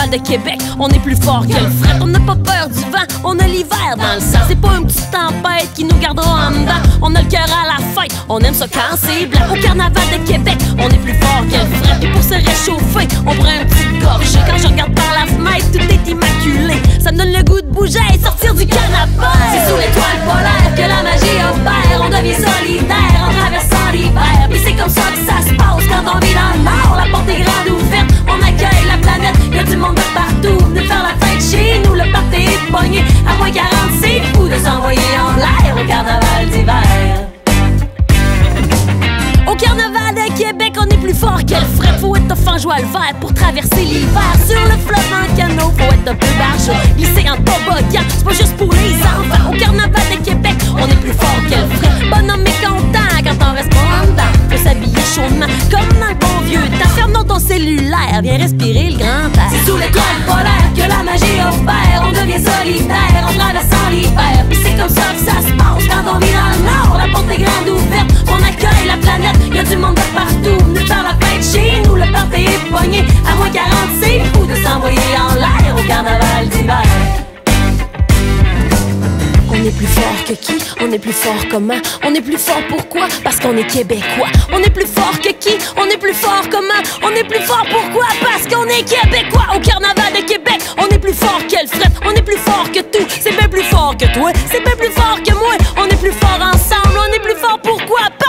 de Québec, on est plus fort que le fret. On n'a pas peur du vent, on a l'hiver dans le sang. C'est pas une petite tempête qui nous gardera en dedans. On a le cœur à la fête, on aime ça quand c'est blanc. Au carnaval de Québec, on est plus fort que le fret. Et pour se réchauffer, on prend un petit gorgée. Quand je regarde par la fenêtre, tout est immaculé. Ça me donne le goût de bouger et sortir du canapé. C'est sous l'étoile polaire que la magie opère. On devient solidaire en traversant l'hiver. Puis c'est comme ça que ça se passe quand on vit dans le nord. La porte est grande ouverte, on accueille la planète. Y'a du monde de partout, venez faire la fête chez nous. Le party est pogné à moins 40, c'est fou de s'envoyer en l'air au carnaval d'hiver. Au carnaval de Québec, on est plus fort que le fret. Faut être tough en joie le vert pour traverser l'hiver. Sur le fleuve en canot, faut être un peu barjot. Glisser en toboggan, c'est pas juste pour les enfants. Au carnaval de Québec, on est plus fort que le fret. Bonhomme mécontent quand on reste pas en dedans. Faut s'habiller chaudement, comme dans le bon vieux temps. Ferme donc ton cellulaire, viens respirer le grand air. C'est sous l'étoile polaire que la magie opère. On devient solidaire en traversant l'hiver. Puis c'est comme ça que ça se passe quand on vit dans le nord. La porte est grande ouverte, on accueille la planète. Y'a du monde de partout, venez faire la fête chez nous. Le party est pogné à moins 40, c'est fou de s'envoyer en l'air au carnaval d'hiver. On est plus fort que qui? On est plus fort comment? On est plus fort pourquoi? Parce qu'on est québécois. On est plus fort que qui? On est plus fort comment? On est plus fort pourquoi? Parce qu'on est québécois. Au carnaval de Québec, on est plus fort que le fret. On est plus fort que tout, c'est bien plus fort que toi. C'est bien plus fort que moi. On est plus fort ensemble, on est plus fort pourquoi?